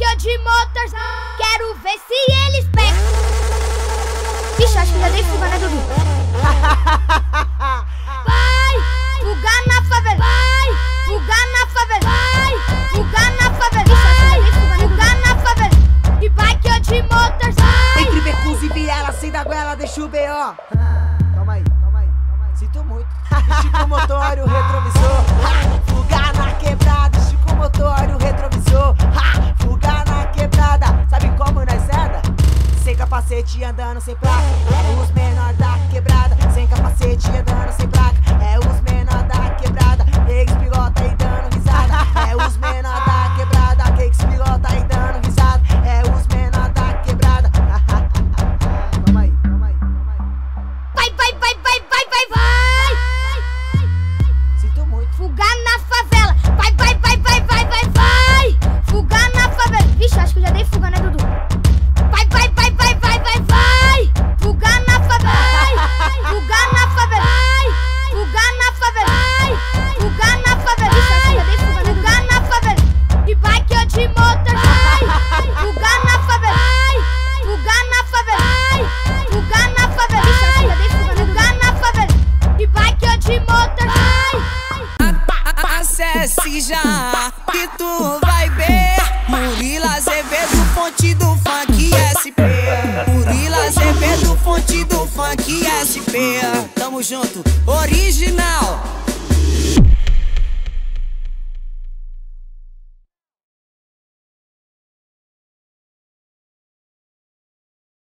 bike ou de motor, quero ver se eles pegam. Bicho, acho que já dei fuga, né, Dudu? Vai, fuga na favela. Vai, fuga na favela. Vai, fuga na favela. Bicho, acho que já dei fuga, né, fuga na favela. De bike ou de motor, vai. Entre becos e viela, sem da goela, deixa o B.O. Calma aí. Sinto muito. Chico motor, o retrovisor. Fuga na quebrada, Chico motor, o retrovisor. Fuga na quebrada, sabe como nós anda? Sem capacete andando sem placa. É os menor da quebrada. Sem capacete andando sem placa. É os menor da quebrada. Ex pilota aí dando risada. É os menor da quebrada. Ex pilota aí dando risada. É os menor da quebrada. Calma aí. Vai. Sinto muito. Fuga na favela. Vai. Fuga na favela. Vixe, acho que eu já dei fuga, né, Dudu? Vai. Fuga na favela. Fuga na favela. Fuga na favela. Fuga na favela. Vixe, acho que eu já dei fuga, né? Fuga na favela. De bike ou de motor. Fuga na favela. Fuga na favela. Fuga na favela. Vixe, acho que eu já dei fuga, né? Fuga na favela. De bike ou de motor. Acesse já que tu vai ver Murilo Azevedo, fonte do funk SP. Murilo Azevedo, fonte do funk SP. Tamo junto, original.